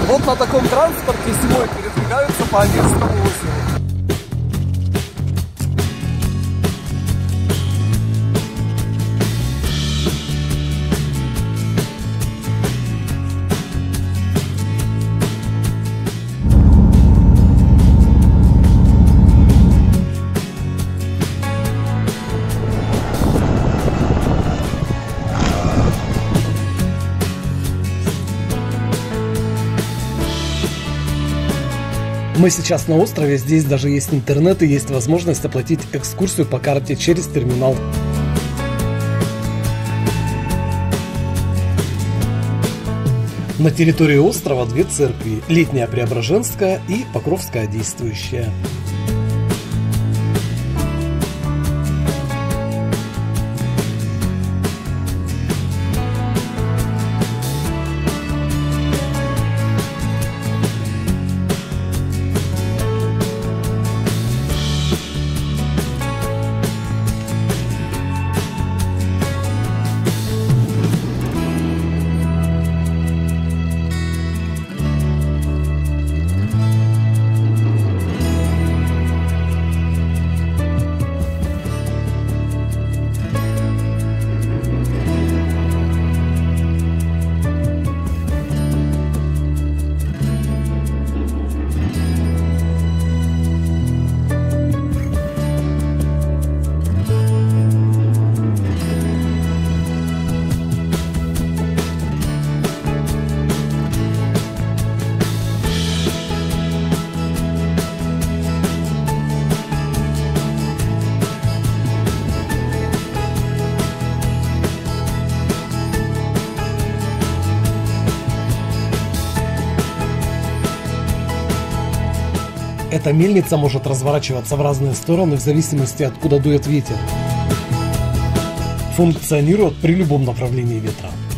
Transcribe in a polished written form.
Вот на таком транспорте зимой передвигаются по Онежскому озеру. Мы сейчас на острове, здесь даже есть интернет и есть возможность оплатить экскурсию по карте через терминал. На территории острова две церкви: Летняя Преображенская и Покровская действующая. Эта мельница может разворачиваться в разные стороны в зависимости от откуда дует ветер. Функционирует при любом направлении ветра.